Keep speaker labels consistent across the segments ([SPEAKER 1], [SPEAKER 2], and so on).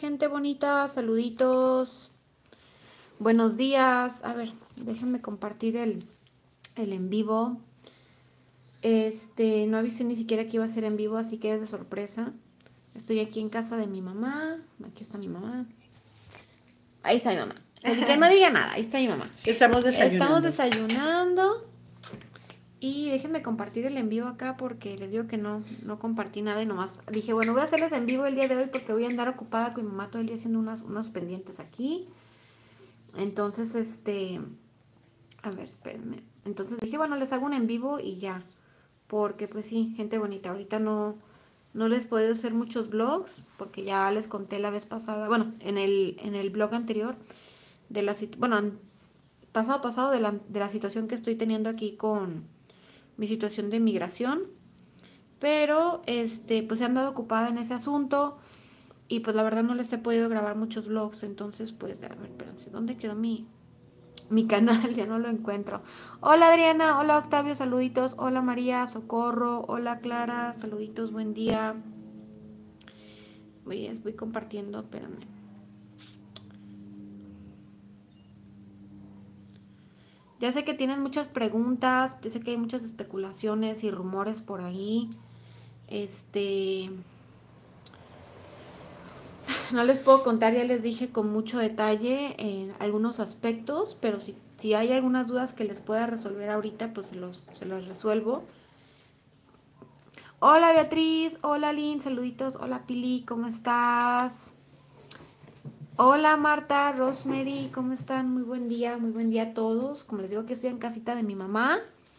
[SPEAKER 1] gente bonita, saluditos. Buenos días. A ver, déjenme compartir el en vivo. No avisé ni siquiera que iba a ser en vivo, así que es de sorpresa. Estoy aquí en casa de mi mamá. Aquí está mi mamá. Ahí está mi mamá. Que no diga nada, ahí está mi mamá.
[SPEAKER 2] Estamos desayunando.
[SPEAKER 1] Estamos desayunando. Y déjenme compartir el en vivo acá porque les digo que no compartí nada y nomás dije, bueno, voy a hacerles en vivo el día de hoy porque voy a andar ocupada con mi mamá todo el día haciendo unos pendientes aquí. Entonces, a ver, espérenme. Entonces dije, bueno, les hago un en vivo y ya. Porque pues sí, gente bonita, ahorita no les puedo hacer muchos vlogs porque ya les conté la vez pasada, bueno, en el blog anterior de la pasado de la situación que estoy teniendo aquí con mi situación de migración, pero pues he andado ocupada en ese asunto y pues la verdad no les he podido grabar muchos vlogs, entonces pues a ver, espérense, ¿dónde quedó mi canal? Ya no lo encuentro. Hola Adriana, hola Octavio, saluditos, hola María, Socorro, hola Clara, saluditos, buen día. Voy compartiendo, espérenme. Ya sé que tienen muchas preguntas, yo sé que hay muchas especulaciones y rumores por ahí. No les puedo contar, ya les dije con mucho detalle en algunos aspectos, pero si hay algunas dudas que les pueda resolver ahorita, pues se los resuelvo. Hola Beatriz, hola Lynn, saluditos, hola Pili, ¿cómo estás? Hola Marta, Rosemary, ¿cómo están? Muy buen día a todos. Como les digo que estoy en casita de mi mamá.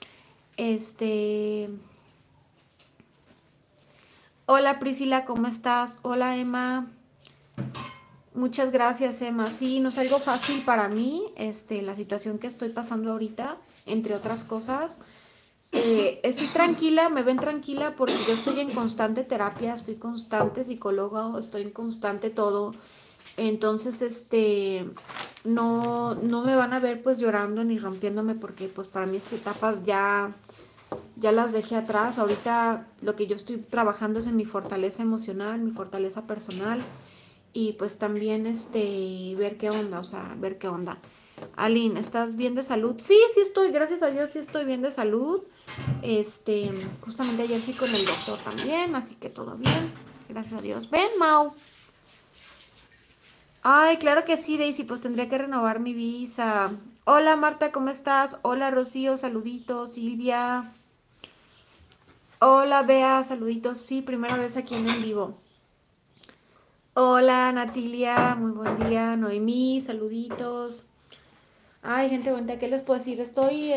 [SPEAKER 1] Hola Priscila, ¿cómo estás? Hola Emma. Muchas gracias, Emma. Sí, no es algo fácil para mí, la situación que estoy pasando ahorita, entre otras cosas. Estoy tranquila, me ven tranquila porque yo estoy en constante terapia, estoy constante psicóloga, estoy en constante todo. Entonces, no me van a ver pues llorando ni rompiéndome porque pues para mí esas etapas ya las dejé atrás. Ahorita lo que yo estoy trabajando es en mi fortaleza emocional, mi fortaleza personal y pues también ver qué onda, o sea, ver qué onda. Aline, ¿estás bien de salud? Sí estoy, gracias a Dios, sí estoy bien de salud. Justamente ayer fui con el doctor también, así que todo bien, gracias a Dios. Ven, Mau. Ay, claro que sí, Daisy, pues tendría que renovar mi visa. Hola Marta, ¿cómo estás? Hola Rocío, saluditos. Silvia. Hola Bea, saluditos. Sí, primera vez aquí en vivo. Hola Natilia, muy buen día. Noemí, saluditos. Ay, gente bonita, ¿qué les puedo decir? Estoy,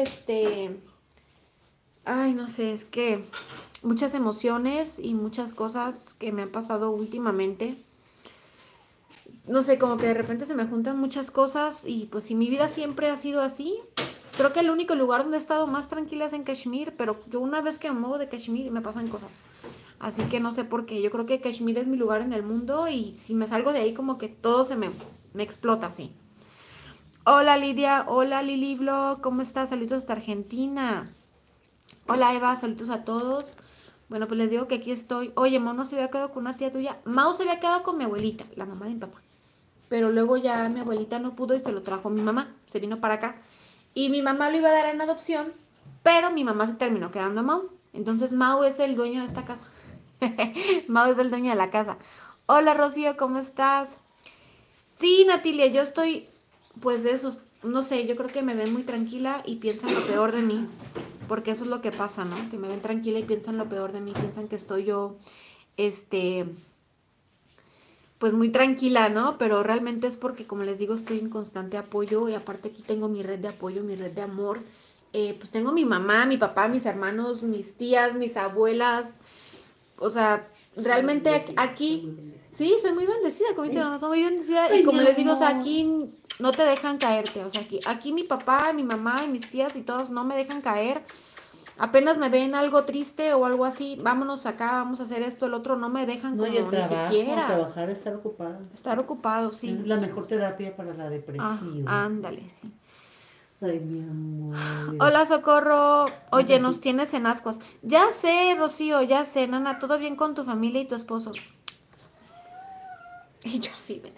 [SPEAKER 1] ay, no sé, es que muchas emociones y muchas cosas que me han pasado últimamente. No sé, como que de repente se me juntan muchas cosas y pues si mi vida siempre ha sido así, creo que el único lugar donde he estado más tranquila es en Kashmir, pero yo una vez que me muevo de Kashmir me pasan cosas. Así que no sé por qué, yo creo que Kashmir es mi lugar en el mundo y si me salgo de ahí como que todo me explota así. Hola Lidia, hola Lili Vlog, ¿cómo estás? Saludos hasta Argentina. Hola Eva, saludos a todos. Bueno, pues les digo que aquí estoy. Oye, Mau no se había quedado con una tía tuya. Mau se había quedado con mi abuelita, la mamá de mi papá. Pero luego ya mi abuelita no pudo y se lo trajo mi mamá. Se vino para acá. Y mi mamá lo iba a dar en adopción, pero mi mamá se terminó quedando a Mau. Entonces Mau es el dueño de esta casa. Mau es el dueño de la casa. Hola Rocío, ¿cómo estás? Sí, Natilia, yo estoy, pues de esos, no sé, yo creo que me ven muy tranquila y piensan lo peor de mí, porque eso es lo que pasa, ¿no? Que me ven tranquila y piensan lo peor de mí, piensan que estoy yo, este, pues muy tranquila, ¿no? Pero realmente es porque, como les digo, estoy en constante apoyo y aparte aquí tengo mi red de apoyo, mi red de amor. Pues tengo mi mamá, mi papá, mis hermanos, mis tías, mis abuelas, o sea, realmente aquí, sí, soy muy bendecida, como dice, soy muy bendecida y como les digo, o sea, aquí no te dejan caerte, o sea, aquí mi papá, mi mamá y mis tías y todos no me dejan caer. Apenas me ven algo triste o algo así, vámonos acá, vamos a hacer esto, el otro, no me dejan
[SPEAKER 2] No,
[SPEAKER 1] como
[SPEAKER 2] y el
[SPEAKER 1] ni
[SPEAKER 2] trabajo,
[SPEAKER 1] siquiera.
[SPEAKER 2] trabajar, estar ocupado.
[SPEAKER 1] Estar ocupado, sí.
[SPEAKER 2] Es la mejor terapia para la
[SPEAKER 1] Ah,
[SPEAKER 2] depresión.
[SPEAKER 1] ándale, sí.
[SPEAKER 2] Ay, mi amor.
[SPEAKER 1] Hola, Socorro. Oye, nos tienes en ascuas. Ya sé, Rocío, ya sé, nana, todo bien con tu familia y tu esposo. Y yo así de...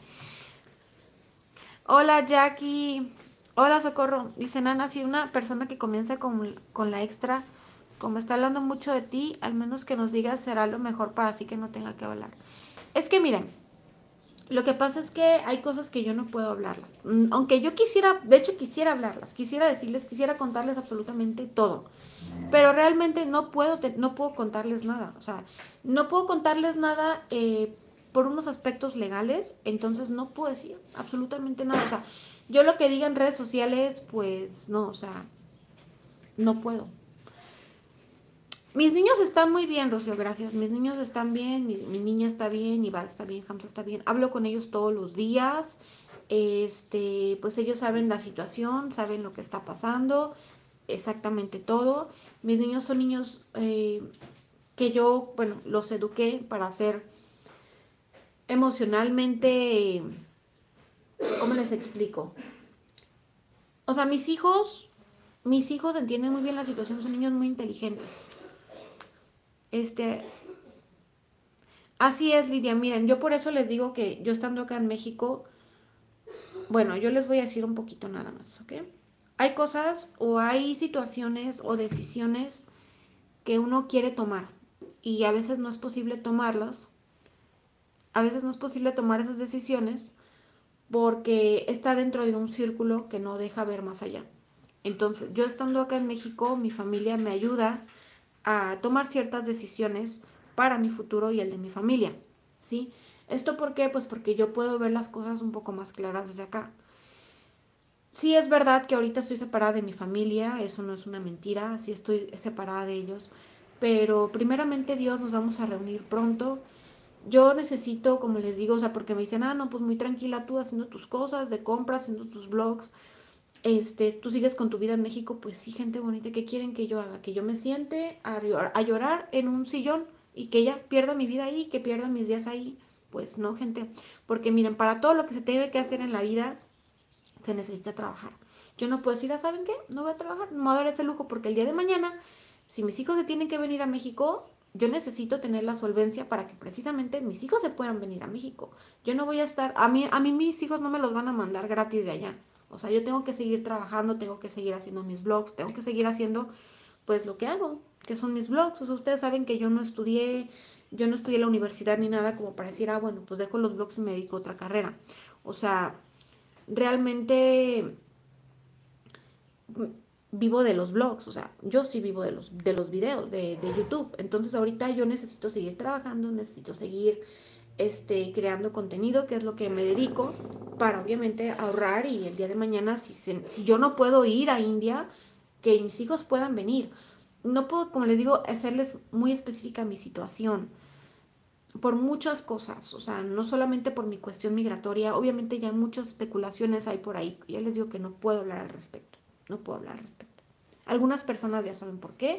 [SPEAKER 1] Hola Jackie, hola Socorro. Dice Nana, si una persona que comienza con la extra, como está hablando mucho de ti, al menos que nos digas será lo mejor para así que no tenga que hablar. Es que miren, lo que pasa es que hay cosas que yo no puedo hablarlas. Aunque yo quisiera, de hecho quisiera hablarlas, quisiera decirles, quisiera contarles absolutamente todo. Pero realmente no puedo contarles nada. O sea, no puedo contarles nada por unos aspectos legales. Entonces no puedo decir absolutamente nada. O sea, yo lo que diga en redes sociales, pues no, o sea, no puedo. Mis niños están muy bien, Rocío, gracias. Mis niños están bien, mi niña está bien, Iván está bien, Hamza está bien. Hablo con ellos todos los días. Pues ellos saben la situación, saben lo que está pasando, exactamente todo. Mis niños son niños que yo, bueno, los eduqué para ser emocionalmente, ¿cómo les explico? O sea, mis hijos entienden muy bien la situación, son niños muy inteligentes. Este, Así es, Lidia. Miren, yo por eso les digo que yo estando acá en México, bueno, yo les voy a decir un poquito nada más, ¿ok? Hay cosas o hay situaciones o decisiones que uno quiere tomar y a veces no es posible tomarlas. A veces no es posible tomar esas decisiones porque está dentro de un círculo que no deja ver más allá. Entonces, yo estando acá en México, mi familia me ayuda a tomar ciertas decisiones para mi futuro y el de mi familia, ¿sí? ¿Esto por qué? Pues porque yo puedo ver las cosas un poco más claras desde acá. Sí es verdad que ahorita estoy separada de mi familia, eso no es una mentira, sí estoy separada de ellos, pero primeramente Dios nos vamos a reunir pronto. Yo necesito, como les digo, o sea, porque me dicen, ah, no, pues muy tranquila tú haciendo tus cosas de compras, haciendo tus vlogs, tú sigues con tu vida en México, pues sí, gente bonita, ¿qué quieren que yo haga? Que yo me siente a llorar en un sillón y que ya pierda mi vida ahí, que pierda mis días ahí. Pues no, gente, porque miren, para todo lo que se tiene que hacer en la vida, se necesita trabajar. Yo no puedo decir, ah, ¿saben qué? No voy a trabajar, no me voy a dar ese lujo porque el día de mañana, si mis hijos se tienen que venir a México, yo necesito tener la solvencia para que precisamente mis hijos se puedan venir a México. Yo no voy a estar, a mí mis hijos no me los van a mandar gratis de allá. O sea, yo tengo que seguir trabajando, tengo que seguir haciendo mis blogs, tengo que seguir haciendo pues lo que hago, que son mis blogs. O sea, ustedes saben que yo no estudié la universidad ni nada como para decir, ah, bueno, pues dejo los blogs y me dedico a otra carrera. O sea, realmente vivo de los blogs, o sea, yo sí vivo de los videos de YouTube. Entonces ahorita yo necesito seguir trabajando, necesito seguir creando contenido, que es lo que me dedico, para obviamente ahorrar y el día de mañana, si yo no puedo ir a India, que mis hijos puedan venir. No puedo, como les digo, hacerles muy específica mi situación por muchas cosas, o sea, no solamente por mi cuestión migratoria, obviamente ya muchas especulaciones hay por ahí, ya les digo que no puedo hablar al respecto, no puedo hablar al respecto. Algunas personas ya saben por qué,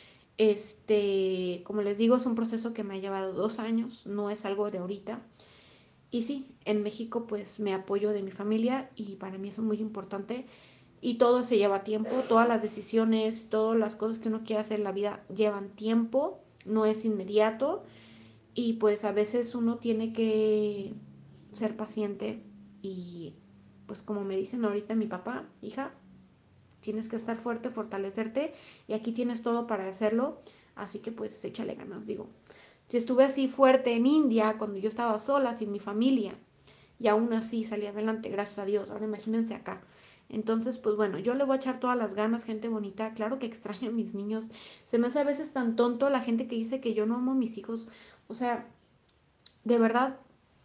[SPEAKER 1] como les digo, es un proceso que me ha llevado 2 años, no es algo de ahorita, y sí, en México pues me apoyo de mi familia y para mí eso es muy importante y todo se lleva tiempo, todas las decisiones, todas las cosas que uno quiere hacer en la vida llevan tiempo, no es inmediato. Y pues a veces uno tiene que ser paciente y pues como me dicen ahorita mi papá, hija, tienes que estar fuerte, fortalecerte y aquí tienes todo para hacerlo, así que pues échale ganas, digo. Si estuve así fuerte en India cuando yo estaba sola, sin mi familia, y aún así salí adelante, gracias a Dios, ahora imagínense acá. Entonces, pues bueno, yo le voy a echar todas las ganas, gente bonita. Claro que extraño a mis niños. Se me hace a veces tan tonto la gente que dice que yo no amo a mis hijos. O sea, de verdad,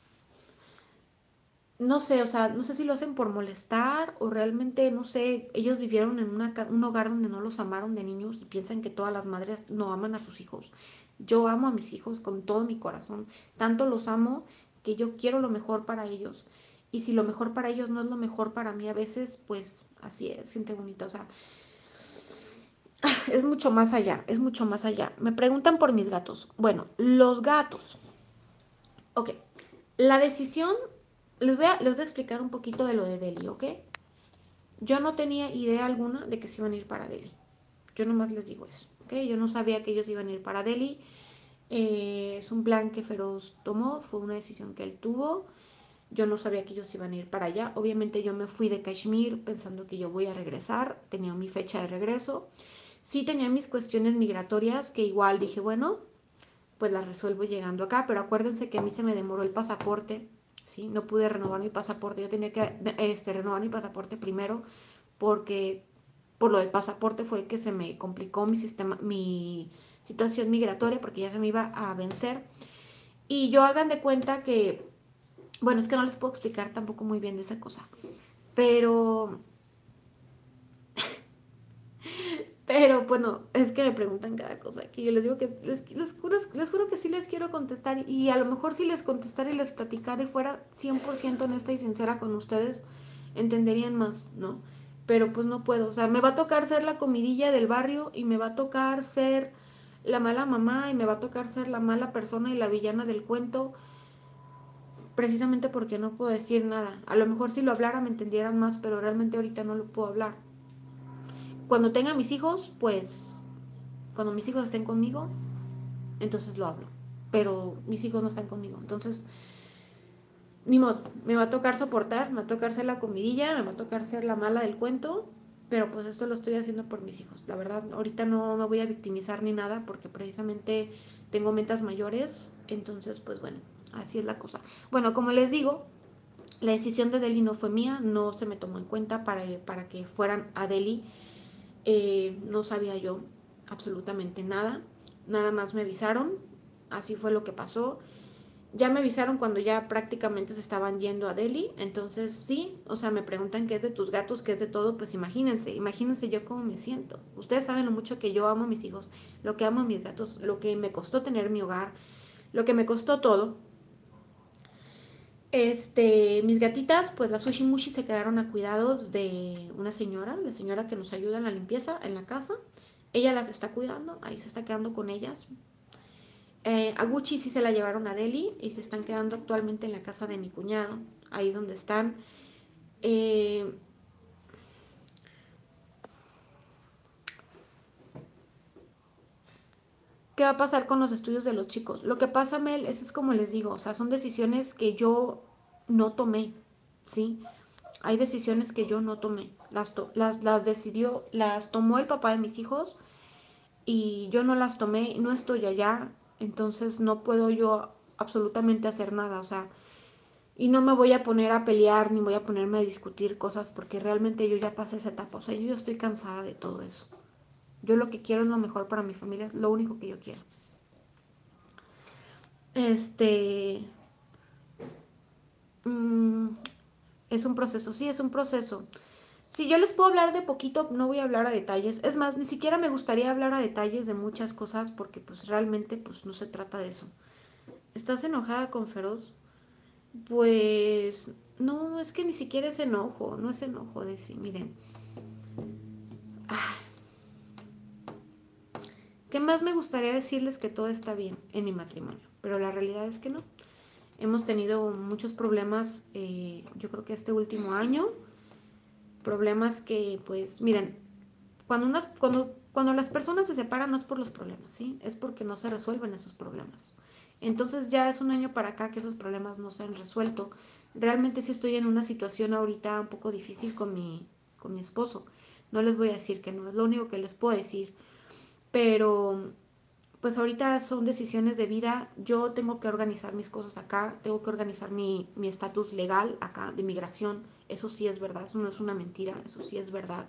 [SPEAKER 1] no sé, o sea, no sé si lo hacen por molestar o realmente, no sé, ellos vivieron en un hogar donde no los amaron de niños y piensan que todas las madres no aman a sus hijos. Yo amo a mis hijos con todo mi corazón, tanto los amo que yo quiero lo mejor para ellos. Y si lo mejor para ellos no es lo mejor para mí a veces, pues así es, gente bonita, o sea, es mucho más allá, es mucho más allá. Me preguntan por mis gatos. Bueno, los gatos. Ok, la decisión, les voy a explicar un poquito de lo de Delhi, ¿ok? Yo no tenía idea alguna de que se iban a ir para Delhi. Yo nomás les digo eso, ¿ok? Yo no sabía que ellos iban a ir para Delhi. Es un plan que Feroz tomó, fue una decisión que él tuvo. Yo no sabía que ellos iban a ir para allá. Obviamente yo me fui de Kashmir pensando que yo voy a regresar. Tenía mi fecha de regreso. Sí tenía mis cuestiones migratorias que igual dije, bueno, pues las resuelvo llegando acá. Pero acuérdense que a mí se me demoró el pasaporte. ¿Sí? No pude renovar mi pasaporte. Yo tenía que renovar mi pasaporte primero porque por lo del pasaporte fue que se me complicó mi situación migratoria porque ya se me iba a vencer. Y yo hagan de cuenta que, bueno, es que no les puedo explicar tampoco muy bien de esa cosa, pero, bueno, es que me preguntan cada cosa que yo les digo que les juro que sí les quiero contestar y a lo mejor si les contestara y les platicara y fuera 100% honesta y sincera con ustedes, entenderían más, ¿no? Pero pues no puedo, o sea, me va a tocar ser la comidilla del barrio y me va a tocar ser la mala mamá y me va a tocar ser la mala persona y la villana del cuento precisamente porque no puedo decir nada. A lo mejor si lo hablara me entendieran más, pero realmente ahorita no lo puedo hablar. Cuando tenga mis hijos, pues cuando mis hijos estén conmigo, entonces lo hablo. Pero mis hijos no están conmigo, entonces ni modo, me va a tocar soportar, me va a tocar ser la comidilla, me va a tocar ser la mala del cuento, pero pues esto lo estoy haciendo por mis hijos. La verdad, ahorita no me voy a victimizar ni nada porque precisamente tengo metas mayores, entonces pues bueno, así es la cosa. Bueno, como les digo, la decisión de Delhi no fue mía, no se me tomó en cuenta para que fueran a Delhi. No sabía yo absolutamente nada, nada más me avisaron, así fue lo que pasó. Ya me avisaron cuando ya prácticamente se estaban yendo a Delhi, entonces sí, o sea, me preguntan qué es de tus gatos, qué es de todo, pues imagínense yo cómo me siento. Ustedes saben lo mucho que yo amo a mis hijos, lo que amo a mis gatos, lo que me costó tener mi hogar, lo que me costó todo. Mis gatitas, pues las Sushi Mushi se quedaron a cuidados de una señora, la señora que nos ayuda en la limpieza en la casa. Ella las está cuidando, ahí se está quedando con ellas. A Gucci sí se la llevaron a Delhi y se están quedando actualmente en la casa de mi cuñado, ahí donde están. Eh, ¿Qué va a pasar con los estudios de los chicos? Lo que pasa, Mel, es como les digo, o sea, son decisiones que yo no tomé, ¿sí? Hay decisiones que yo no tomé, las decidió, las tomó el papá de mis hijos y yo no las tomé, no estoy allá, entonces no puedo yo absolutamente hacer nada, o sea, y no me voy a poner a pelear ni voy a ponerme a discutir cosas porque realmente yo ya pasé esa etapa, o sea, yo ya estoy cansada de todo eso. Yo lo que quiero es lo mejor para mi familia, es lo único que yo quiero. Este, mm, es un proceso, sí, es un proceso. Si yo les puedo hablar de poquito, no voy a hablar a detalles. Es más, ni siquiera me gustaría hablar a detalles de muchas cosas porque pues realmente pues no se trata de eso. ¿Estás enojada con Feroz? Pues no, es que ni siquiera es enojo, no es enojo de sí, miren. Ah, ¿qué más me gustaría decirles que todo está bien en mi matrimonio? Pero la realidad es que no. Hemos tenido muchos problemas, yo creo que este último año, problemas que pues, miren, cuando las personas se separan no es por los problemas, ¿sí? Es porque no se resuelven esos problemas. Entonces ya es un año para acá que esos problemas no se han resuelto. Realmente sí estoy en una situación ahorita un poco difícil con mi esposo. No les voy a decir que no, es lo único que les puedo decir. Pero pues ahorita son decisiones de vida. Yo tengo que organizar mis cosas acá, tengo que organizar mi estatus legal acá de migración. Eso sí es verdad, eso no es una mentira, eso sí es verdad.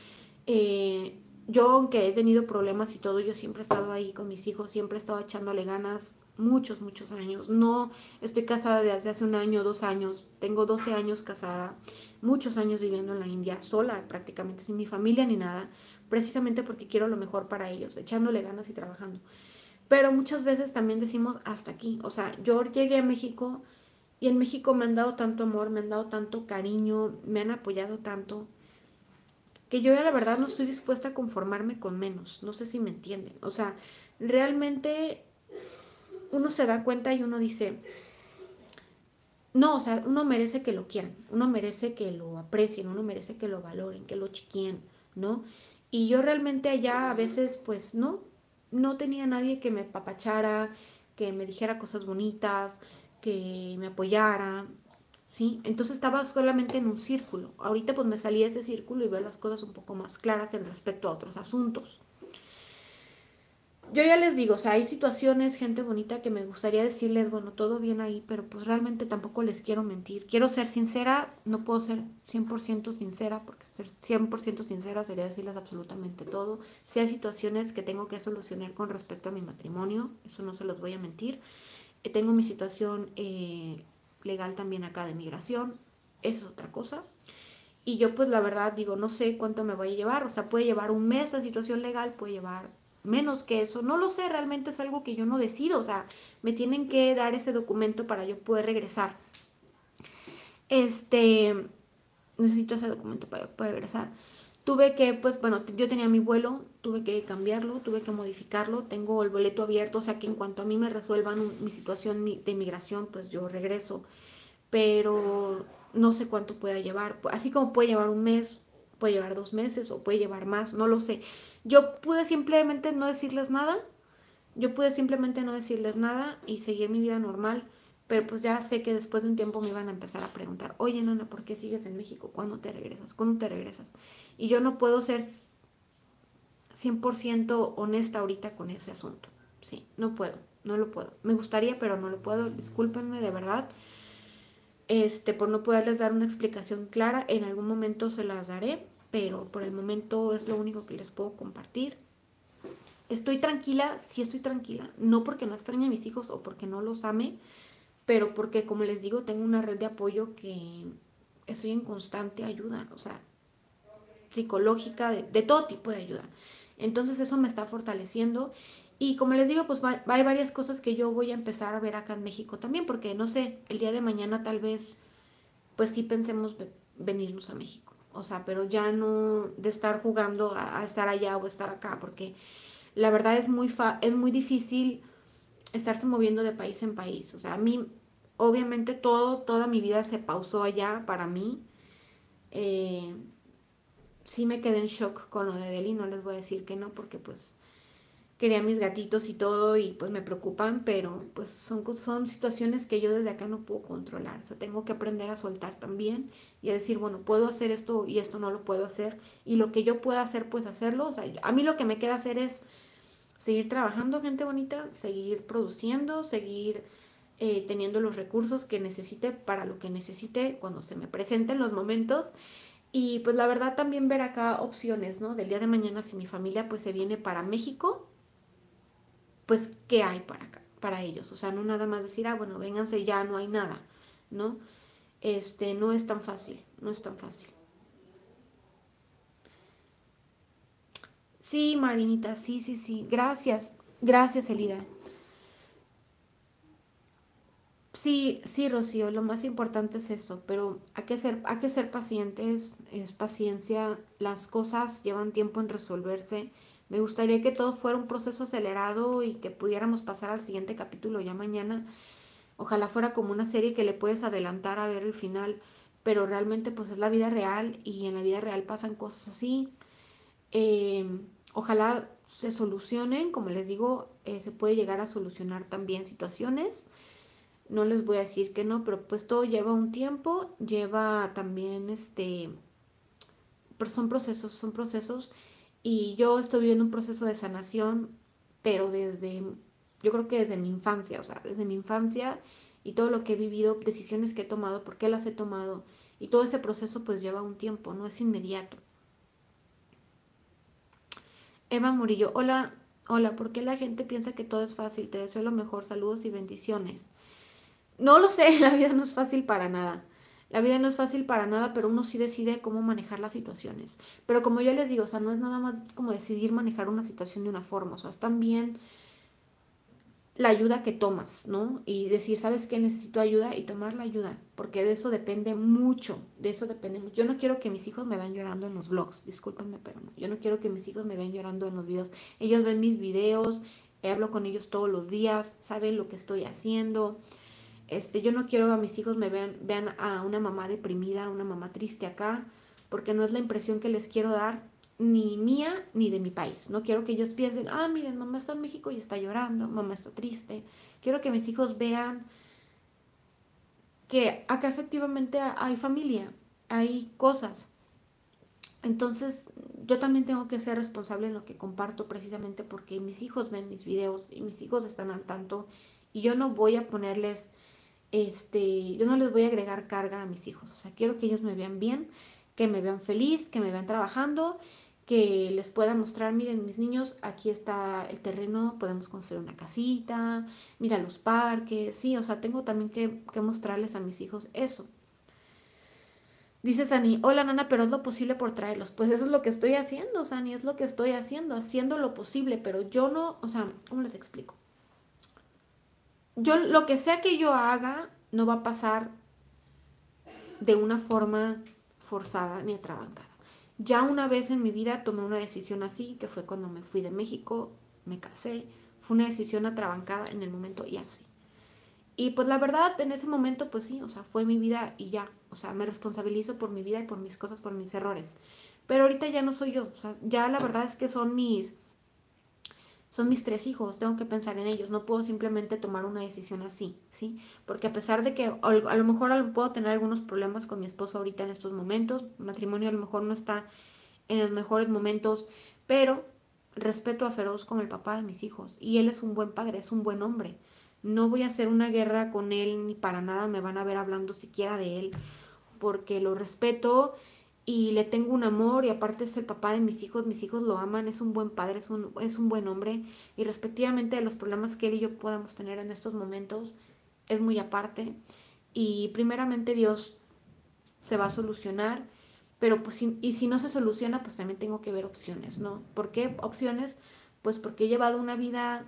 [SPEAKER 1] Yo, aunque he tenido problemas y todo, yo siempre he estado ahí con mis hijos, siempre he estado echándole ganas muchos, muchos años. No estoy casada desde hace un año, 2 años, tengo 12 años casada, muchos años viviendo en la India, sola prácticamente, sin mi familia ni nada, precisamente porque quiero lo mejor para ellos, echándole ganas y trabajando. Pero muchas veces también decimos hasta aquí, o sea, yo llegué a México y en México me han dado tanto amor, me han dado tanto cariño, me han apoyado tanto que yo la verdad no estoy dispuesta a conformarme con menos, no sé si me entienden, o sea, realmente uno se da cuenta y uno dice, no, o sea, uno merece que lo quieran, uno merece que lo aprecien, uno merece que lo valoren, que lo chiquien, ¿no? Y yo realmente allá a veces, pues, no tenía nadie que me papachara, que me dijera cosas bonitas, que me apoyara, ¿sí? Entonces estaba solamente en un círculo. Ahorita pues me salí de ese círculo y veo las cosas un poco más claras en respecto a otros asuntos. Yo ya les digo, o sea, hay situaciones, gente bonita, que me gustaría decirles, bueno, todo bien ahí, pero pues realmente tampoco les quiero mentir. Quiero ser sincera, no puedo ser 100% sincera, porque ser 100% sincera sería decirles absolutamente todo. Si hay situaciones que tengo que solucionar con respecto a mi matrimonio, eso no se los voy a mentir. Tengo mi situación legal también acá de migración, eso es otra cosa. Y yo pues la verdad digo, no sé cuánto me voy a llevar, o sea, puede llevar un mes la situación legal, puede llevar menos que eso, no lo sé, realmente es algo que yo no decido, o sea, me tienen que dar ese documento para yo poder regresar. Este, necesito ese documento para poder regresar. Tuve que, pues bueno, yo tenía mi vuelo, tuve que cambiarlo, tuve que modificarlo, tengo el boleto abierto, o sea que en cuanto a mí me resuelvan mi situación de inmigración, pues yo regreso, pero no sé cuánto pueda llevar, así como puede llevar un mes, puede llevar 2 meses o puede llevar más, no lo sé. Yo pude simplemente no decirles nada, yo pude simplemente no decirles nada y seguir mi vida normal, pero pues ya sé que después de un tiempo me iban a empezar a preguntar, oye, Nana, ¿por qué sigues en México? ¿Cuándo te regresas? ¿Cuándo te regresas? Y yo no puedo ser 100% honesta ahorita con ese asunto. Sí, no puedo, no lo puedo. Me gustaría, pero no lo puedo. Discúlpenme de verdad. Por no poderles dar una explicación clara, en algún momento se las daré, pero por el momento es lo único que les puedo compartir. Estoy tranquila, sí estoy tranquila, no porque no extrañe a mis hijos o porque no los ame, pero porque, como les digo, tengo una red de apoyo que estoy en constante ayuda, o sea, psicológica, de todo tipo de ayuda. Entonces eso me está fortaleciendo y como les digo, pues hay varias cosas que yo voy a empezar a ver acá en México también, porque no sé, el día de mañana tal vez pues sí pensemos venirnos a México. O sea, pero ya no de estar jugando a estar allá o estar acá, porque la verdad es muy difícil estarse moviendo de país en país. O sea, a mí, obviamente, toda mi vida se pausó allá para mí. Eh, sí me quedé en shock con lo de Delhi, no les voy a decir que no, porque pues quería mis gatitos y todo y pues me preocupan, pero pues son situaciones que yo desde acá no puedo controlar. O sea, tengo que aprender a soltar también y a decir, bueno, puedo hacer esto y esto no lo puedo hacer y lo que yo pueda hacer, pues hacerlo. O sea, a mí lo que me queda hacer es seguir trabajando, gente bonita, seguir produciendo, seguir teniendo los recursos que necesite para lo que necesite cuando se me presenten los momentos. Y pues la verdad también ver acá opciones, ¿no? Del día de mañana si mi familia pues se viene para México, pues qué hay para acá, para ellos. O sea, no nada más decir, ah, bueno, vénganse ya, no hay nada, ¿no? No es tan fácil, no es tan fácil. Sí, Marinita, sí, sí, sí. Gracias, gracias, Elida. Sí, sí, Rocío, lo más importante es eso, pero hay que ser pacientes, es paciencia, las cosas llevan tiempo en resolverse. Me gustaría que todo fuera un proceso acelerado y que pudiéramos pasar al siguiente capítulo ya mañana. Ojalá fuera como una serie que le puedes adelantar a ver el final, pero realmente pues es la vida real y en la vida real pasan cosas así. Eh, Ojalá se solucionen, como les digo, se puede llegar a solucionar también situaciones. No les voy a decir que no, pero pues todo lleva un tiempo, lleva también pero son procesos y yo estoy viviendo un proceso de sanación, pero yo creo que desde mi infancia, o sea, desde mi infancia y todo lo que he vivido, decisiones que he tomado, por qué las he tomado y todo ese proceso pues lleva un tiempo, no es inmediato. Eva Murillo, hola, hola, ¿por qué la gente piensa que todo es fácil? Te deseo lo mejor, saludos y bendiciones. No lo sé, la vida no es fácil para nada. La vida no es fácil para nada, pero uno sí decide cómo manejar las situaciones. Pero como yo les digo, o sea, no es nada más como decidir manejar una situación de una forma, o sea, es también la ayuda que tomas, ¿no? Y decir, ¿sabes qué? Necesito ayuda y tomar la ayuda, porque de eso depende mucho, de eso depende mucho. Yo no quiero que mis hijos me vean llorando en los vlogs, discúlpenme, pero no. Yo no quiero que mis hijos me vean llorando en los videos. Ellos ven mis videos, hablo con ellos todos los días, saben lo que estoy haciendo. Yo no quiero a mis hijos vean a una mamá deprimida, a una mamá triste acá, porque no es la impresión que les quiero dar, ni mía ni de mi país. No quiero que ellos piensen, ah, miren, mamá está en México y está llorando, mamá está triste. Quiero que mis hijos vean que acá efectivamente hay familia, hay cosas. Entonces, yo también tengo que ser responsable en lo que comparto precisamente porque mis hijos ven mis videos y mis hijos están al tanto y yo no voy a ponerles, yo no les voy a agregar carga a mis hijos. O sea, quiero que ellos me vean bien, que me vean feliz, que me vean trabajando, que les pueda mostrar, miren, mis niños, aquí está el terreno, podemos construir una casita, mira los parques, sí, o sea, tengo también que mostrarles a mis hijos eso. Dice Sani, hola Nana, pero es lo posible por traerlos. Pues eso es lo que estoy haciendo, Sani, es lo que estoy haciendo lo posible, pero yo no, o sea, ¿cómo les explico? Yo, lo que sea que yo haga, no va a pasar de una forma forzada ni atrabancada. Ya una vez en mi vida tomé una decisión así, que fue cuando me fui de México, me casé, fue una decisión atrabancada en el momento y así. Y pues la verdad, en ese momento, pues sí, o sea, fue mi vida y ya. O sea, me responsabilizo por mi vida y por mis cosas, por mis errores. Pero ahorita ya no soy yo. O sea, ya la verdad es que son mis 3 hijos. Tengo que pensar en ellos. No puedo simplemente tomar una decisión así, ¿sí? Porque a pesar de que a lo mejor puedo tener algunos problemas con mi esposo ahorita en estos momentos, el matrimonio a lo mejor no está en los mejores momentos, pero respeto a Feroz como el papá de mis hijos y él es un buen padre, es un buen hombre. No voy a hacer una guerra con él ni para nada me van a ver hablando siquiera de él porque lo respeto y le tengo un amor y aparte es el papá de mis hijos lo aman, es un buen padre, es un buen hombre y respectivamente de los problemas que él y yo podamos tener en estos momentos es muy aparte y primeramente Dios se va a solucionar, pero pues y si no se soluciona, pues también tengo que ver opciones, ¿no? ¿Por qué opciones? Pues porque he llevado una vida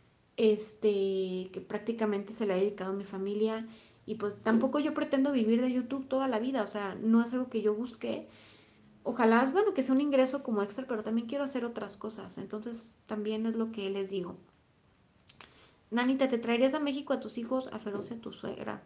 [SPEAKER 1] que prácticamente se la he dedicado a mi familia y pues tampoco yo pretendo vivir de YouTube toda la vida, o sea, no es algo que yo busque. Ojalá, es bueno que sea un ingreso como extra, pero también quiero hacer otras cosas, entonces también es lo que les digo. Nanita, ¿te traerías a México a tus hijos, a Feroz y a tu suegra?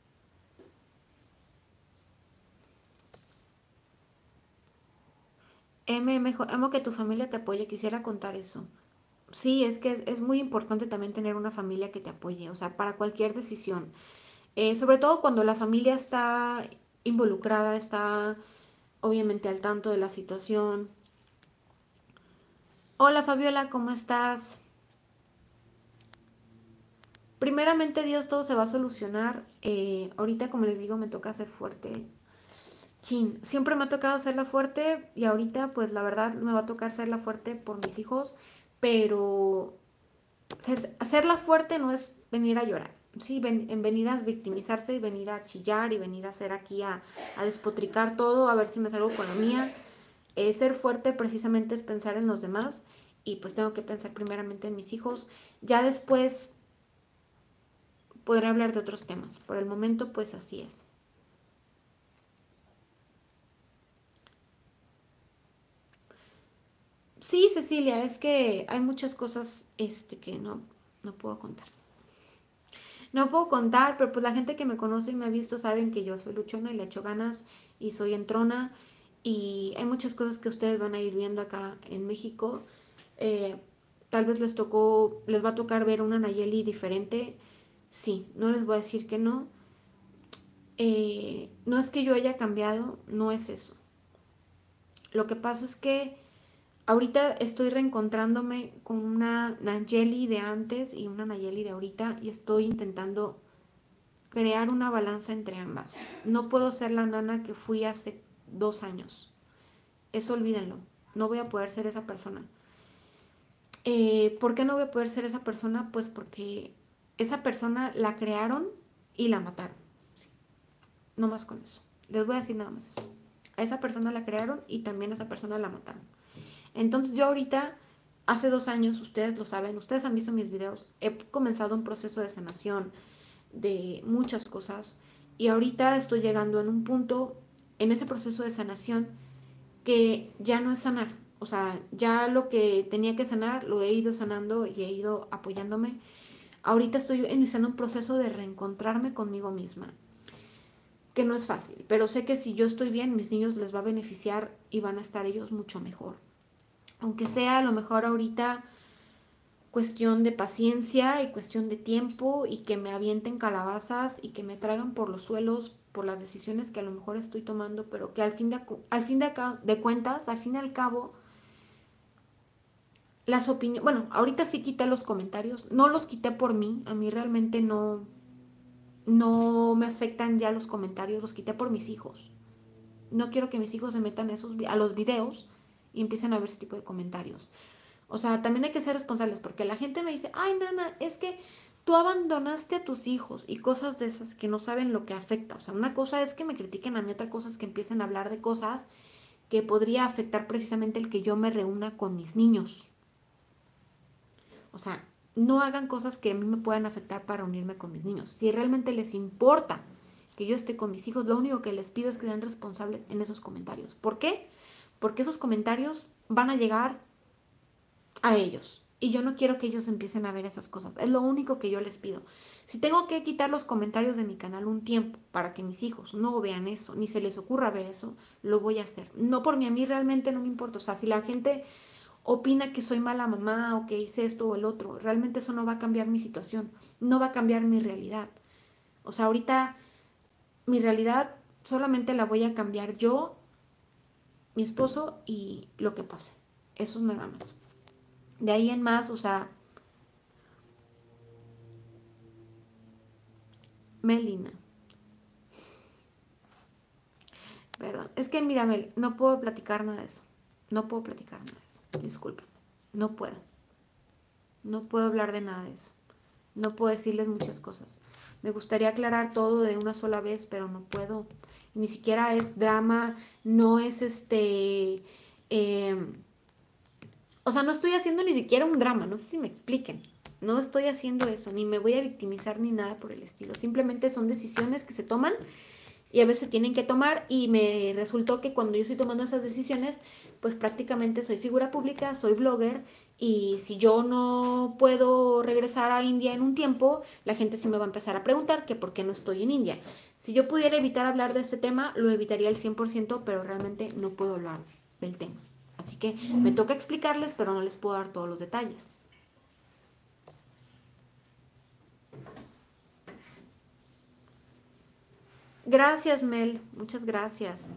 [SPEAKER 1] Amo que tu familia te apoye, quisiera contar eso. Sí, es que es muy importante también tener una familia que te apoye, o sea, para cualquier decisión. Sobre todo cuando la familia está involucrada, está obviamente al tanto de la situación. Hola Fabiola, ¿cómo estás? Primeramente Dios, todo se va a solucionar. Ahorita, como les digo, me toca ser fuerte. Chin, siempre me ha tocado hacerla fuerte y ahorita, pues la verdad, me va a tocar hacerla fuerte por mis hijos, pero hacerla fuerte no es venir a llorar, ¿sí? En venir a victimizarse y venir a chillar y venir a hacer aquí a despotricar todo, a ver si me salgo con la mía. Ser fuerte precisamente es pensar en los demás y pues tengo que pensar primeramente en mis hijos. Ya después podré hablar de otros temas. Por el momento, pues así es. Sí, Cecilia, es que hay muchas cosas que no puedo contar. No puedo contar, pero pues la gente que me conoce y me ha visto saben que yo soy luchona y le echo ganas y soy entrona y hay muchas cosas que ustedes van a ir viendo acá en México. Eh, Tal vez les va a tocar ver una Nayeli diferente. Sí, no les voy a decir que no. No es que yo haya cambiado, no es eso. Lo que pasa es que ahorita estoy reencontrándome con una Nayeli de antes y una Nayeli de ahorita y estoy intentando crear una balanza entre ambas. No puedo ser la Nana que fui hace 2 años. Eso olvídenlo. No voy a poder ser esa persona. ¿Por qué no voy a poder ser esa persona? Pues porque esa persona la crearon y la mataron. No más con eso. Les voy a decir nada más eso. A esa persona la crearon y también a esa persona la mataron. Entonces yo ahorita, hace 2 años, ustedes lo saben, ustedes han visto mis videos, he comenzado un proceso de sanación de muchas cosas y ahorita estoy llegando en un punto en ese proceso de sanación que ya no es sanar. O sea, ya lo que tenía que sanar lo he ido sanando y he ido apoyándome. Ahorita estoy iniciando un proceso de reencontrarme conmigo misma, que no es fácil, pero sé que si yo estoy bien, mis niños les va a beneficiar y van a estar ellos mucho mejor. Aunque sea a lo mejor ahorita cuestión de paciencia y cuestión de tiempo y que me avienten calabazas y que me traigan por los suelos por las decisiones que a lo mejor estoy tomando, pero que al fin de cuentas, al fin y al cabo, las opiniones, bueno, ahorita sí quité los comentarios, no los quité por mí, a mí realmente no me afectan ya los comentarios, los quité por mis hijos. No quiero que mis hijos se metan a los videos y empiecen a ver ese tipo de comentarios. O sea, también hay que ser responsables porque la gente me dice, ay, Nana, es que tú abandonaste a tus hijos y cosas de esas que no saben lo que afecta. O sea, una cosa es que me critiquen a mí, otra cosa es que empiecen a hablar de cosas que podría afectar precisamente el que yo me reúna con mis niños. O sea, no hagan cosas que a mí me puedan afectar para unirme con mis niños. Si realmente les importa que yo esté con mis hijos, lo único que les pido es que sean responsables en esos comentarios. ¿Por qué? Porque esos comentarios van a llegar a ellos. Y yo no quiero que ellos empiecen a ver esas cosas. Es lo único que yo les pido. Si tengo que quitar los comentarios de mi canal un tiempo para que mis hijos no vean eso, ni se les ocurra ver eso, lo voy a hacer. No por mí, a mí realmente no me importa. O sea, si la gente opina que soy mala mamá o que hice esto o el otro, realmente eso no va a cambiar mi situación. No va a cambiar mi realidad. O sea, ahorita mi realidad solamente la voy a cambiar yo, mi esposo y lo que pase. Eso es nada más. De ahí en más, o sea, Melina. Perdón. Es que mira, Mel, no puedo platicar nada de eso. No puedo platicar nada de eso. Disculpen. No puedo. No puedo hablar de nada de eso. No puedo decirles muchas cosas. Me gustaría aclarar todo de una sola vez, pero no puedo. Ni siquiera es drama, no es o sea, no estoy haciendo ni siquiera un drama, no sé si me expliquen. No estoy haciendo eso, ni me voy a victimizar ni nada por el estilo. Simplemente son decisiones que se toman y a veces tienen que tomar y me resultó que cuando yo estoy tomando esas decisiones, pues prácticamente soy figura pública, soy blogger y si yo no puedo regresar a India en un tiempo, la gente sí me va a empezar a preguntar que por qué no estoy en India. Si yo pudiera evitar hablar de este tema, lo evitaría al 100%, pero realmente no puedo hablar del tema. Así que me toca explicarles, pero no les puedo dar todos los detalles. Gracias, Mel. Muchas gracias.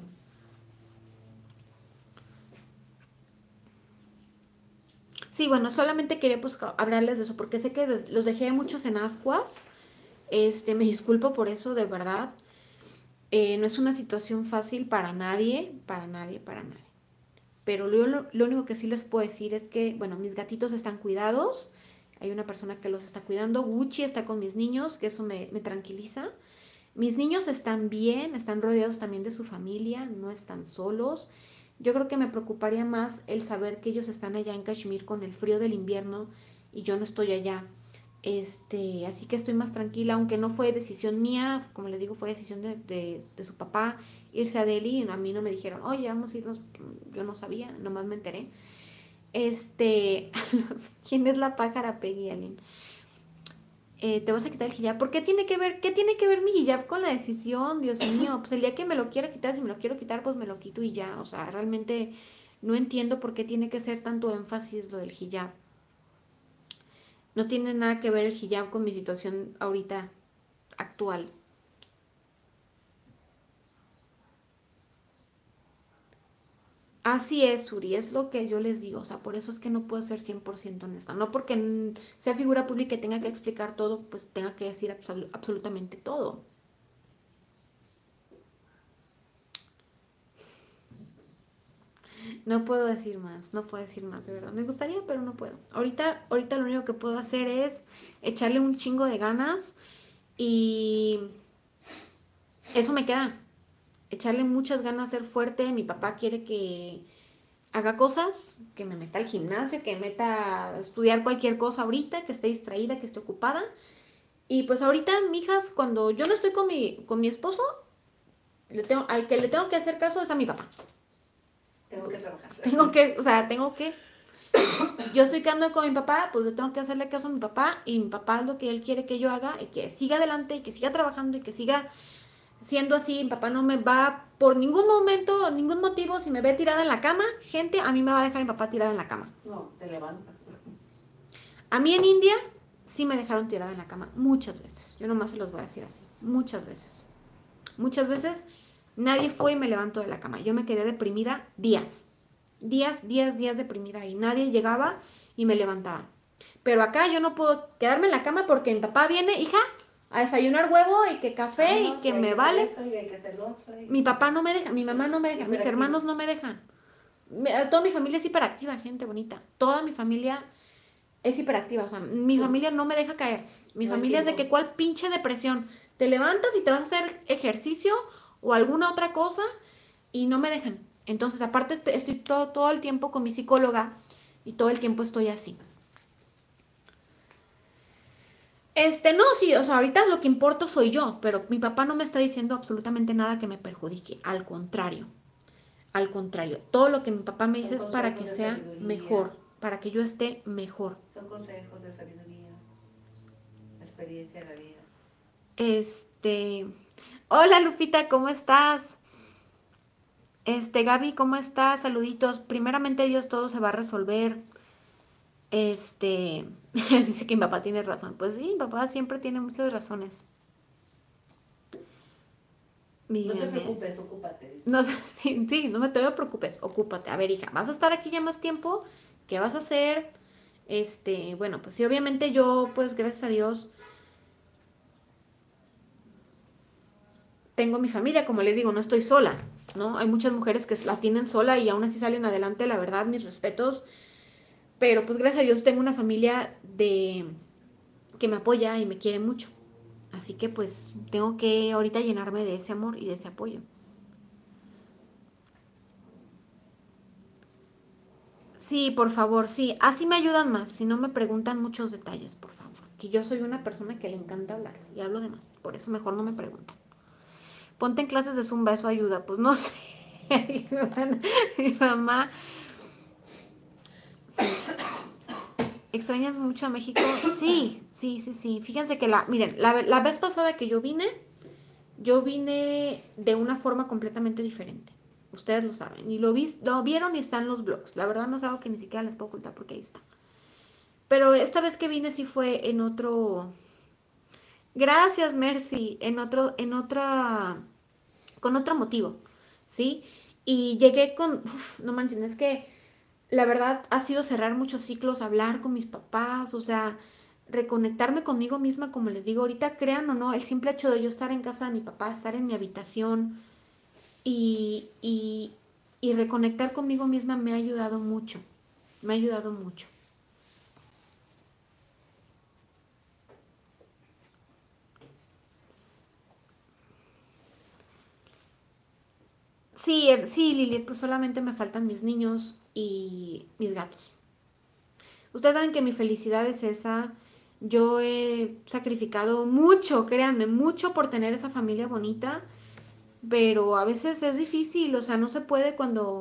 [SPEAKER 1] Sí, bueno, solamente quería pues hablarles de eso, porque sé que los dejé muchos en ascuas. Me disculpo por eso, de verdad. No es una situación fácil para nadie, para nadie, para nadie. Pero lo único que sí les puedo decir es que, bueno, mis gatitos están cuidados. Hay una persona que los está cuidando. Gucci está con mis niños, que eso me tranquiliza. Mis niños están bien, están rodeados también de su familia, no están solos. Yo creo que me preocuparía más el saber que ellos están allá en Kashmir con el frío del invierno y yo no estoy allá. Así que estoy más tranquila, aunque no fue decisión mía, como les digo, fue decisión de su papá irse a Delhi. A mí no me dijeron, oye, vamos a irnos, yo no sabía, nomás me enteré. ¿Quién es la pájara, Peggy Allen? Te vas a quitar el hijab. ¿Por qué qué tiene que ver mi hijab con la decisión? Dios mío, pues el día que me lo quiera quitar, si me lo quiero quitar, pues me lo quito y ya. O sea, realmente no entiendo por qué tiene que ser tanto énfasis lo del hijab. No tiene nada que ver el hijab con mi situación ahorita actual. Así es, Suri, es lo que yo les digo, o sea, por eso es que no puedo ser 100% honesta, no porque sea figura pública y tenga que explicar todo, pues tenga que decir absolutamente todo. No puedo decir más, no puedo decir más, de verdad. Me gustaría, pero no puedo. Ahorita lo único que puedo hacer es echarle un chingo de ganas y eso me queda. Echarle muchas ganas, ser fuerte. Mi papá quiere que haga cosas, que me meta al gimnasio, que me meta a estudiar cualquier cosa ahorita, que esté distraída, que esté ocupada. Y pues ahorita, mijas, cuando yo no estoy con mi esposo, al que le tengo que hacer caso es a mi papá.
[SPEAKER 2] Tengo que trabajar.
[SPEAKER 1] Tengo que. Si yo estoy quedando con mi papá, pues yo tengo que hacerle caso a mi papá y mi papá es lo que él quiere que yo haga y que siga adelante y que siga trabajando y que siga siendo así. Mi papá no me va por ningún momento, ningún motivo, si me ve tirada en la cama, gente, a mí me va a dejar mi papá tirada en la cama.
[SPEAKER 2] No, te levantas.
[SPEAKER 1] A mí en India sí me dejaron tirada en la cama muchas veces. Yo nomás se los voy a decir así. Muchas veces. Muchas veces nadie fue y me levantó de la cama. Yo me quedé deprimida días. Días deprimida y nadie llegaba y me levantaba. Pero acá yo no puedo quedarme en la cama porque mi papá viene, hija, a desayunar huevo y que café y que me vale. Mi papá no me deja, mi mamá no me deja, mis hermanos no me dejan. Toda mi familia es hiperactiva, gente bonita. Toda mi familia es hiperactiva, o sea, mi familia no me deja caer. Mi familia es de que cuál pinche depresión. Te levantas y te vas a hacer ejercicio o alguna otra cosa y no me dejan. Entonces, aparte estoy todo el tiempo con mi psicóloga y todo el tiempo estoy así. No, sí, o sea, ahorita lo que importa soy yo, pero mi papá no me está diciendo absolutamente nada que me perjudique. Al contrario, todo lo que mi papá me dice es para que sea mejor, para que yo esté mejor.
[SPEAKER 2] Son consejos de sabiduría, la experiencia de la vida.
[SPEAKER 1] Hola Lupita, ¿cómo estás? Gaby, ¿cómo estás? Saluditos. Primeramente Dios, todo se va a resolver. Dice que mi papá tiene razón. Pues sí, mi papá siempre tiene muchas razones.
[SPEAKER 2] No te preocupes, ocúpate. Dice.
[SPEAKER 1] No, sí, no me te preocupes, ocúpate. A ver, hija, ¿vas a estar aquí ya más tiempo? ¿Qué vas a hacer? Bueno, pues sí, obviamente yo, pues gracias a Dios, tengo mi familia, como les digo, no estoy sola, ¿no? Hay muchas mujeres que la tienen sola y aún así salen adelante, la verdad, mis respetos. Pero pues gracias a Dios tengo una familia que me apoya y me quiere mucho. Así que pues tengo que ahorita llenarme de ese amor y de ese apoyo. Sí, por favor, sí. Así me ayudan más. Si no me preguntan muchos detalles, por favor. Que yo soy una persona que le encanta hablar y hablo de más. Por eso mejor no me preguntan. Ponte en clases de Zumba, eso ayuda. Pues no sé. Mi mamá... Sí. ¿Extrañas mucho a México? Sí. Fíjense que miren, la vez pasada que yo vine de una forma completamente diferente. Ustedes lo saben. Y lo vieron y está en los blogs. La verdad no es algo que ni siquiera les puedo ocultar porque ahí está. Pero esta vez que vine sí fue en otro... Gracias, Mercy. Con otro motivo, ¿sí? Y llegué con... no manches, es que la verdad ha sido cerrar muchos ciclos, hablar con mis papás, o sea, reconectarme conmigo misma, como les digo, ahorita crean o no, el simple hecho de yo estar en casa de mi papá, estar en mi habitación y reconectar conmigo misma me ha ayudado mucho, me ha ayudado mucho. Sí, Lili, pues solamente me faltan mis niños y mis gatos. Ustedes saben que mi felicidad es esa. Yo he sacrificado mucho, créanme, mucho por tener esa familia bonita, pero a veces es difícil, o sea, no se puede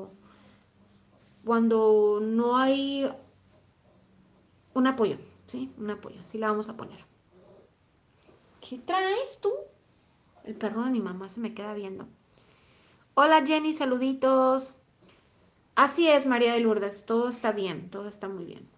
[SPEAKER 1] cuando no hay un apoyo, ¿sí? Un apoyo, así la vamos a poner. ¿Qué traes tú? El perro de mi mamá se me queda viendo. Hola Jenny, saluditos. Así es, María de Lourdes, todo está bien, todo está muy bien.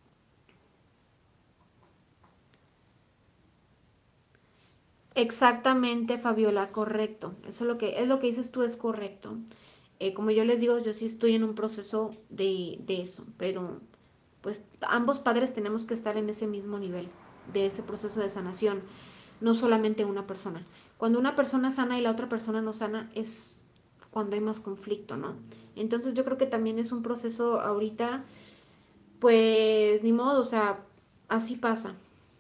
[SPEAKER 1] Exactamente, Fabiola, correcto. Eso es lo que dices tú, es correcto. Como yo les digo, yo sí estoy en un proceso de eso, pero pues ambos padres tenemos que estar en ese mismo nivel, de ese proceso de sanación, no solamente una persona. Cuando una persona sana y la otra persona no sana es cuando hay más conflicto, ¿no? Entonces yo creo que también es un proceso ahorita, pues ni modo, o sea, así pasa.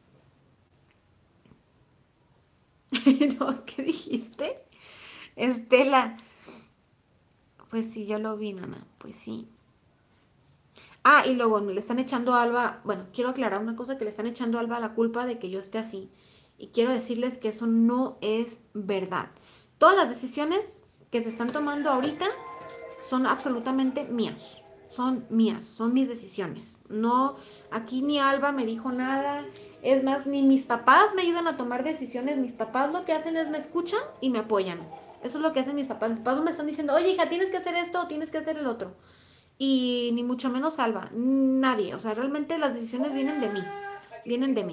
[SPEAKER 1] No, ¿qué dijiste? Estela. Pues sí, yo lo vi, Nana. Pues sí. Ah, y luego le están echando a Alba, bueno, quiero aclarar una cosa, que le están echando a Alba la culpa de que yo esté así. Y quiero decirles que eso no es verdad. Todas las decisiones que se están tomando ahorita son absolutamente mías. Son mías, son mis decisiones. No, aquí ni Alba me dijo nada. Es más, ni mis papás me ayudan a tomar decisiones. Mis papás lo que hacen es me escuchan y me apoyan. Eso es lo que hacen mis papás. Mis papás no me están diciendo, oye hija, tienes que hacer esto o tienes que hacer el otro. y ni mucho menos Alba, nadie, o sea, realmente las decisiones vienen de mí.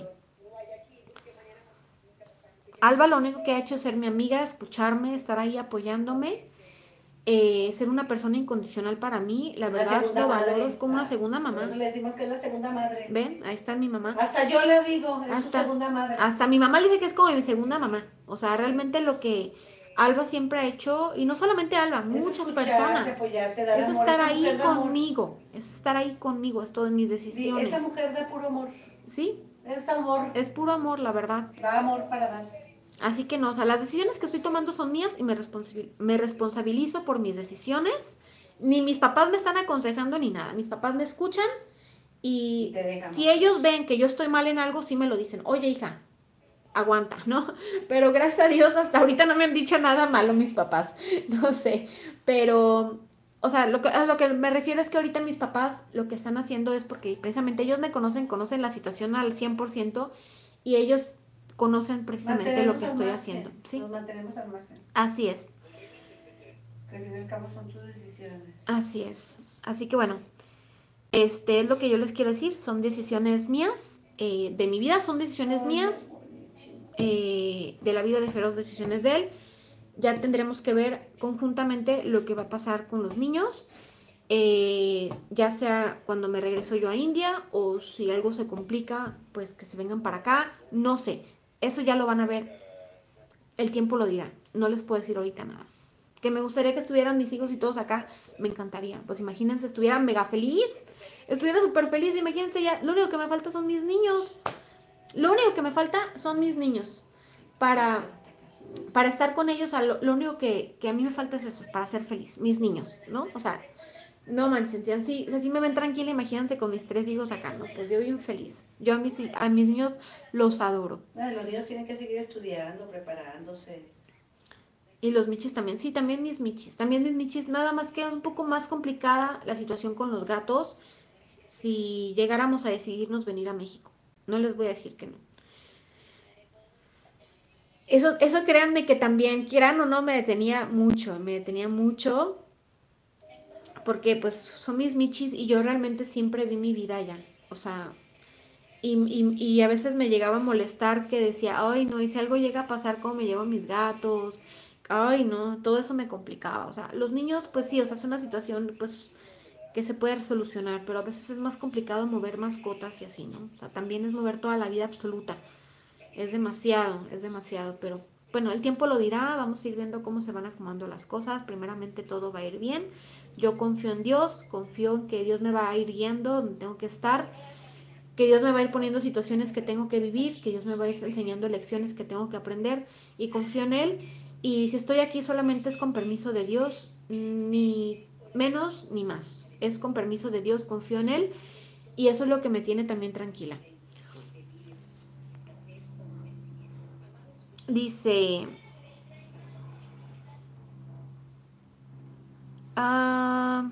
[SPEAKER 1] Alba lo único que ha hecho es ser mi amiga, escucharme, estar ahí apoyándome, ser una persona incondicional para mí, la
[SPEAKER 2] Una
[SPEAKER 1] verdad
[SPEAKER 2] segunda
[SPEAKER 1] lo valoro,
[SPEAKER 2] madre.
[SPEAKER 1] es como una
[SPEAKER 2] Ah,
[SPEAKER 1] segunda
[SPEAKER 2] por
[SPEAKER 1] mamá.
[SPEAKER 2] eso le decimos que es la segunda madre.
[SPEAKER 1] ¿Ven? Ahí está mi mamá.
[SPEAKER 2] Hasta yo le digo, es su
[SPEAKER 1] Hasta,
[SPEAKER 2] segunda madre.
[SPEAKER 1] hasta mi mamá le dice que es como mi segunda mamá. O sea, realmente lo que Alba siempre ha hecho, y no solamente Alba,
[SPEAKER 2] Es
[SPEAKER 1] muchas
[SPEAKER 2] escucharte,
[SPEAKER 1] personas,
[SPEAKER 2] apoyarte, dar
[SPEAKER 1] es
[SPEAKER 2] amor.
[SPEAKER 1] estar
[SPEAKER 2] Esa
[SPEAKER 1] ahí
[SPEAKER 2] mujer da amor.
[SPEAKER 1] conmigo, es estar ahí conmigo, es todo en mis decisiones.
[SPEAKER 2] Esa mujer da puro amor.
[SPEAKER 1] ¿Sí?
[SPEAKER 2] Es amor.
[SPEAKER 1] Es puro amor, la verdad.
[SPEAKER 2] Da amor para dar.
[SPEAKER 1] Así que no, o sea, las decisiones que estoy tomando son mías y me responsabilizo por mis decisiones. Ni mis papás me están aconsejando ni nada. Mis papás me escuchan y
[SPEAKER 2] Te dejan
[SPEAKER 1] si
[SPEAKER 2] más.
[SPEAKER 1] ellos ven que yo estoy mal en algo, sí me lo dicen. Oye, hija, aguanta, ¿no? Pero gracias a Dios hasta ahorita no me han dicho nada malo mis papás. No sé, pero... O sea, a lo que me refiero es que ahorita mis papás lo que están haciendo es porque precisamente ellos me conocen la situación al 100% y ellos conocen precisamente lo
[SPEAKER 2] Mantenernos
[SPEAKER 1] que
[SPEAKER 2] al
[SPEAKER 1] estoy
[SPEAKER 2] margen.
[SPEAKER 1] haciendo, ¿sí?
[SPEAKER 2] Nos mantenemos al margen.
[SPEAKER 1] Así es,
[SPEAKER 2] Que al fin y al cabo son tus decisiones.
[SPEAKER 1] así es. Así que bueno, este es lo que yo les quiero decir, son decisiones mías, de mi vida son decisiones mías, de la vida de Feroz decisiones de él. Ya tendremos que ver conjuntamente lo que va a pasar con los niños, ya sea cuando me regreso yo a India o si algo se complica, pues que se vengan para acá, no sé, eso ya lo van a ver, el tiempo lo dirá, no les puedo decir ahorita nada. Que me gustaría que estuvieran mis hijos y todos acá, me encantaría, pues imagínense, estuviera mega feliz, estuviera súper feliz, imagínense ya, lo único que me falta son mis niños, lo único que me falta son mis niños para estar con ellos, lo único que a mí me falta es eso, para ser feliz, mis niños, ¿no? O sea, no manchen, si así me ven tranquila, imagínense con mis 3 hijos acá, ¿no? Pues yo bien feliz. Yo a mis niños los adoro.
[SPEAKER 2] No, los niños tienen que seguir estudiando, preparándose.
[SPEAKER 1] Y los michis también, sí, también mis michis, nada más que es un poco más complicada la situación con los gatos si llegáramos a decidirnos venir a México. No les voy a decir que no. Eso créanme que también, quieran o no, me detenía mucho, porque pues son mis michis y yo realmente siempre vi mi vida allá, o sea, y a veces me llegaba a molestar que decía, ay no, y si algo llega a pasar, ¿cómo me llevo a mis gatos? Ay no, todo eso me complicaba, o sea, los niños pues sí, o sea, es una situación pues que se puede solucionar, pero a veces es más complicado mover mascotas y así, ¿no? O sea, también es mover toda la vida absoluta. Es demasiado, pero bueno, el tiempo lo dirá, vamos a ir viendo cómo se van acomodando las cosas, primeramente todo va a ir bien, yo confío en Dios, confío en que Dios me va a ir guiando donde tengo que estar, que Dios me va a ir poniendo situaciones que tengo que vivir, que Dios me va a ir enseñando lecciones que tengo que aprender y confío en Él, y si estoy aquí solamente es con permiso de Dios, ni menos ni más, es con permiso de Dios, confío en Él y eso es lo que me tiene también tranquila. Dice, ah,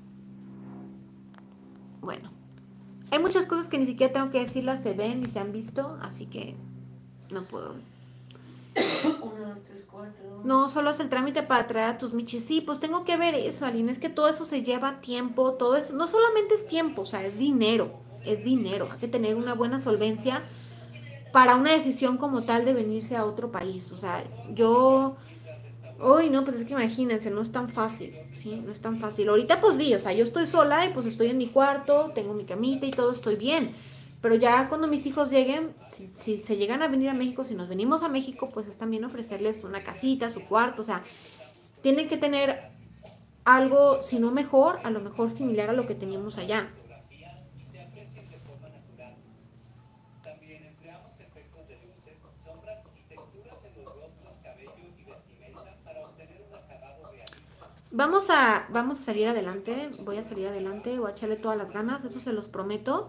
[SPEAKER 1] bueno, hay muchas cosas que ni siquiera tengo que decirlas, se ven y se han visto, así que no puedo.
[SPEAKER 2] 1, 2, 3, 4.
[SPEAKER 1] No, solo es el trámite para traer a tus michis. Sí, pues tengo que ver eso, Aline, es que todo eso se lleva tiempo, todo eso, no solamente es tiempo, o sea, es dinero, hay que tener una buena solvencia para una decisión como tal de venirse a otro país, o sea, yo... Uy, no, pues es que imagínense, no es tan fácil, ¿sí? No es tan fácil. Ahorita pues sí, o sea, yo estoy sola y pues estoy en mi cuarto, tengo mi camita y todo, estoy bien. Pero ya cuando mis hijos lleguen, si se llegan a venir a México, si nos venimos a México, pues es también ofrecerles una casita, su cuarto, o sea, tienen que tener algo, si no mejor, a lo mejor similar a lo que teníamos allá. Vamos a salir adelante, voy a salir adelante, voy a echarle todas las ganas, eso se los prometo.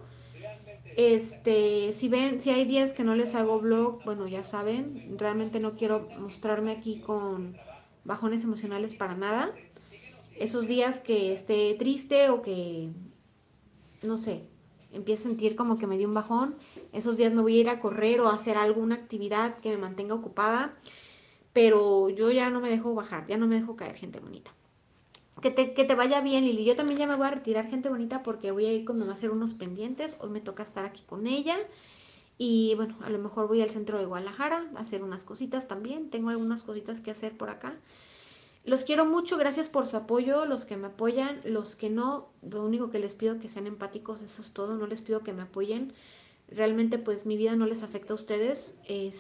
[SPEAKER 1] Si hay días que no les hago vlog, bueno, ya saben, realmente no quiero mostrarme aquí con bajones emocionales para nada. Esos días que esté triste o que, no sé, empiece a sentir como que me dio un bajón, esos días me voy a ir a correr o a hacer alguna actividad que me mantenga ocupada, pero yo ya no me dejo bajar, ya no me dejo caer, gente bonita. Que te vaya bien, Lili. Yo también ya me voy a retirar, gente bonita, porque voy a ir con mamá a hacer unos pendientes. Hoy me toca estar aquí con ella. Y bueno, a lo mejor voy al centro de Guadalajara a hacer unas cositas también. Tengo algunas cositas que hacer por acá. Los quiero mucho, gracias por su apoyo, los que me apoyan, los que no, lo único que les pido es que sean empáticos, eso es todo, no les pido que me apoyen. Realmente pues mi vida no les afecta a ustedes.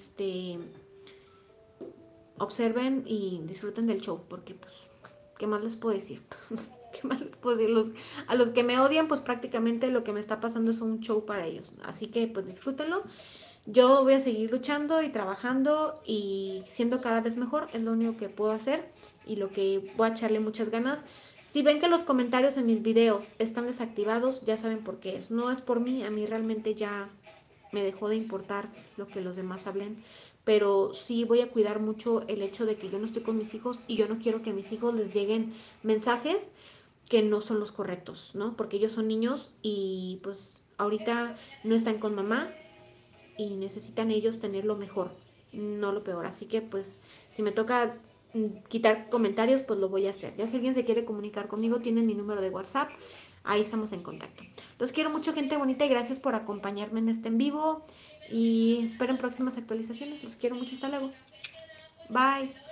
[SPEAKER 1] Observen y disfruten del show, porque pues, ¿qué más les puedo decir? ¿Qué más les puedo decir? A los que me odian, pues prácticamente lo que me está pasando es un show para ellos. Así que pues disfrútenlo. Yo voy a seguir luchando y trabajando y siendo cada vez mejor, es lo único que puedo hacer y lo que voy a echarle muchas ganas. Si ven que los comentarios en mis videos están desactivados, ya saben por qué es. No es por mí, a mí realmente ya me dejó de importar lo que los demás hablen, pero sí voy a cuidar mucho el hecho de que yo no estoy con mis hijos y yo no quiero que a mis hijos les lleguen mensajes que no son los correctos, ¿no? Porque ellos son niños y pues ahorita no están con mamá y necesitan ellos tener lo mejor, no lo peor. Así que pues si me toca quitar comentarios, pues lo voy a hacer. Ya si alguien se quiere comunicar conmigo, tienen mi número de WhatsApp. Ahí estamos en contacto. Los quiero mucho, gente bonita, y gracias por acompañarme en este en vivo. Y espero en próximas actualizaciones. Los quiero mucho. Hasta luego. Bye.